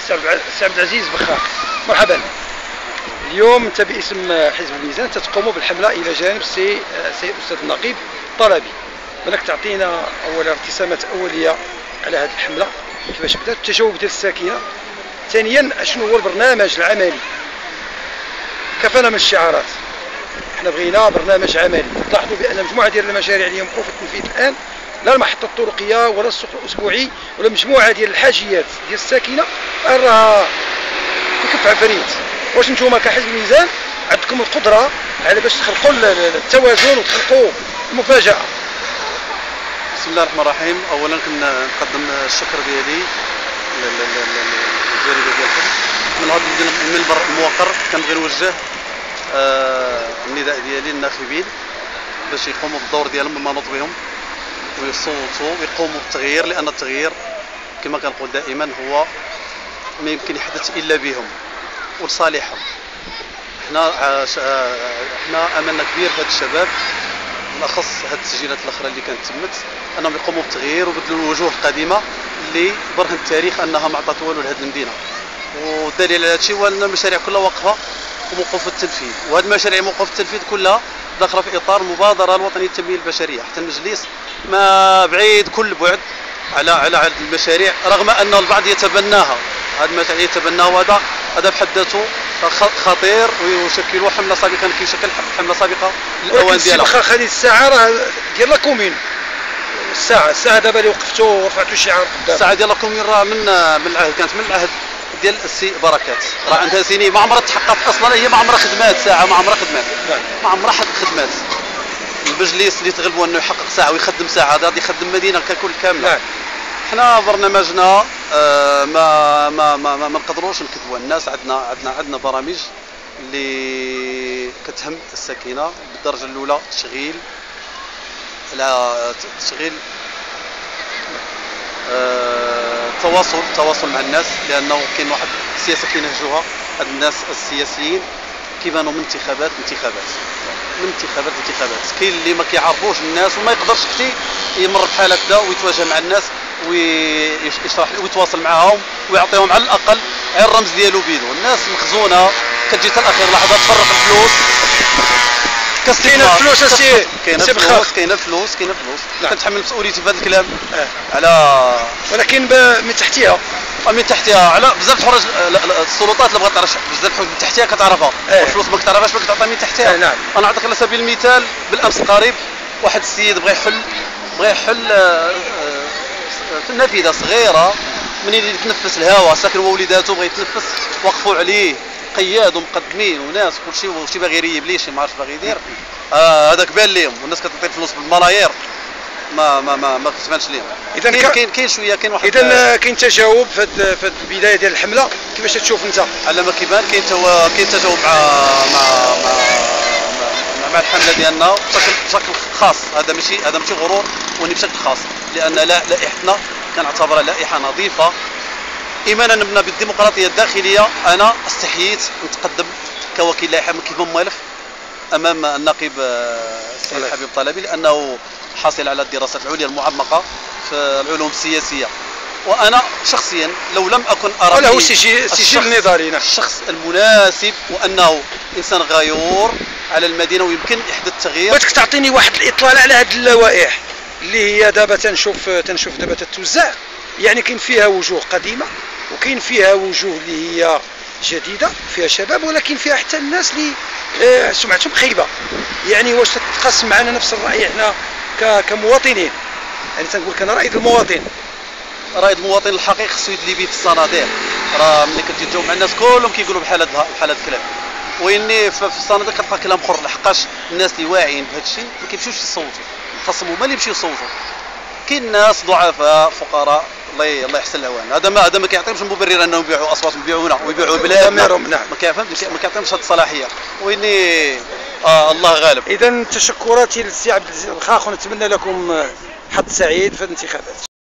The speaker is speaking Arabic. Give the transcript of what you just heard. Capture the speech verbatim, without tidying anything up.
السي عبد العزيز بخاخ، مرحبا. اليوم انت باسم حزب الميزان تتقوم بالحمله الى جانب السي سي الاستاذ النقيب الطلبي. بالك تعطينا اولا ابتسامات اوليه على هذه الحمله، كيفاش بدات التجاوب ديال الساكنه، ثانيا شنو هو البرنامج العملي؟ كفانا من الشعارات، حنا بغينا برنامج عملي. تلاحظوا بان مجموعه ديال المشاريع اللي موقوفه التنفيذ الان، لا المحطه الطرقيه ولا السوق الاسبوعي ولا مجموعه ديال الحاجيات ديال الساكنه راها في كف عفريت. واش نتوما كحزب الميزان عندكم القدره على باش تخلقوا التوازن وتخلقوا المفاجاه؟ بسم الله الرحمن الرحيم. اولا كنقدم الشكر ديالي للجريده ديالكم من هذا المنبر الموقر. كنبغي نوجه آه النداء ديالي للناخبين باش يقوموا بالدور ديالهم بالمنوط بهم ويصوتوا ويقوموا بالتغيير، لان التغيير كما كنقول دائما هو ما يمكن يحدث الا بهم ولصالحهم. حنا حنا املنا كبير في هاد الشباب، بالاخص هاد التسجيلات الاخرى اللي كانت تمت، انهم يقوموا بالتغيير وبدلوا الوجوه القديمه اللي برهن التاريخ انها ما عطات والو لهاد المدينه. والدليل على هذا الشيء هو ان المشاريع كلها واقفه وموقوفه التنفيذ، وهذه المشاريع موقوفه التنفيذ كلها داخله في اطار المبادره الوطنيه للتنميه البشريه. حتى المجلس ما بعيد كل بعد على على هذه المشاريع، رغم ان البعض يتبناها. هذه المشاريع يتبناها، وهذا هذا بحد ذاته خطير ويشكل حمله سابقه كيشكل حمله سابقه للاوان ديالها. ولكن هذه الساعه راه ديال لا كومين، الساعه الساعه دابا اللي وقفتوا ورفعتوا شعار قدام. الساعه ديال لا كومين راه من من العهد، كانت من العهد ديال السي بركات، راه عندها سنين ما عمرها تحققت اصلا. هي ما عمرها خدمات ساعه، ما عمرها خدمات، ما عمرها خدمات. المجلس اللي تغلبوا انه يحقق ساعه ويخدم ساعه، هذا يخدم مدينه ككل كامله. نعم. حنا برنامجنا آه ما ما ما ما نقدروش نكذبوا الناس. عندنا عندنا عندنا برامج اللي كتهم الساكنه بالدرجه الاولى. تشغيل لا تشغيل آه تواصل تواصل مع الناس، لانه كاين واحد السياسه كينهجوها هاد الناس السياسيين، كيبانوا من انتخابات انتخابات من انتخابات انتخابات. كاين اللي ما كيعرفوش الناس وما يقدرش حتى يمر بحال هكذا ويتواجه مع الناس ويشرح ويتواصل معاهم ويعطيهم على الاقل غير الرمز ديالو بيدو. الناس مخزونه، كتجي حتى الاخير لحظه تفرق الفلوس. كاينه الفلوس اسي كاينه فلوس كاينه فلوس كاينه فلوس كنتحمل مسؤوليتي في هذا الكلام. اه. على ولكن من تحتها من تحتها على بزاف الحراج السلطات اللي بغات تعرف بزاف الحوايج من تحتها كتعرفها. اه. الفلوس ما كتعرفهاش ما كتعطيها من تحتها. اه نعم. انا نعطيك على سبيل المثال، بالامس القريب واحد السيد بغى يحل بغى يحل في النافذه صغيره منين يتنفس الهواء، ساكن هو وليداتو بغى يتنفس، وقفوا عليه قياد ومقدمين وناس كلشي، وشي باغي يريب ليه شي ما عرفش باغي يدير. هذاك آه بان لهم، والناس كتعطي الفلوس بالملايير ما ما ما ما كتبانش لهم. اذا كاين كاين كاين شويه كاين واحد. اذا كاين تجاوب في هذه البدايه ديال الحمله، كيفاش تشوف انت؟ على ما كيبان كاين كاين تجاوب مع مع مع مع الحمله ديالنا بشكل بشكل خاص. هذا ماشي هذا ماشي غرور، ولكن بشكل خاص، لان لائحتنا كنعتبرها لائحه نظيفه ايمانا بنا بالديمقراطيه الداخليه. انا استحييت نتقدم كوكيل لائحه كيف ملف امام النقيب السيد حبيب الطلبي، لانه حاصل على الدراسات العليا المعمقه في العلوم السياسيه. وانا شخصيا لو لم اكن ارى له سجل نضالي الشخص المناسب، وانه انسان غيور على المدينه ويمكن يحدث تغيير. بغيتك تعطيني واحد الاطلال على هذه اللوائح اللي هي دابا تنشوف تنشوف دابا تتوزع. يعني كاين فيها وجوه قديمه وكاين فيها وجوه اللي هي جديده، فيها شباب، ولكن فيها حتى الناس اللي آه سمعتهم خايبه. يعني واش تتقاسم معنا نفس الراي احنا كمواطنين؟ يعني تنقول لك انا رائد المواطن. رائد المواطن الحقيقي خصو يدلي به في الصناديق. راه ملي كتجي تجاوب مع الناس كلهم كيقولوا بحال هذا بحال هذا الكلام، واني في الصناديق كتلقى كلام اخر. لحقاش الناس اللي واعيين بهذا الشيء ما كيمشيوش يصوتوا، خاصهم هما اللي يمشيو يصوتوا. كاين ناس ضعفاء فقراء الله الله يحسن العوان، هذا ما هذا ما كيعطيهمش المبرر انهم يبيعوا اصواتهم يبيعونا ويبيعوا بلادنا. نعم. ما كيفهمش ما كيعطيهمش هذه الصلاحيه، واني آه الله غالب. اذا تشكراتي للسي عبد العزيز الخاخ، ونتمنى لكم حظ سعيد في الانتخابات.